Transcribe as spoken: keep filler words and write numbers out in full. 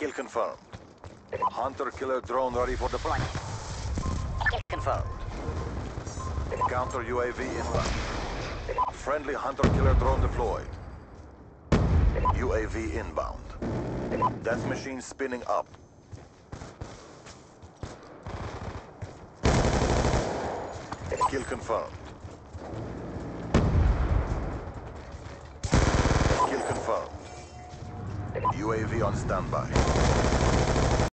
Kill confirmed. Hunter-killer drone ready for deployment. Confirmed. Counter U A V inbound. Friendly hunter-killer drone deployed. U A V inbound. Death machine spinning up. Kill confirmed. Kill confirmed. U A V on standby.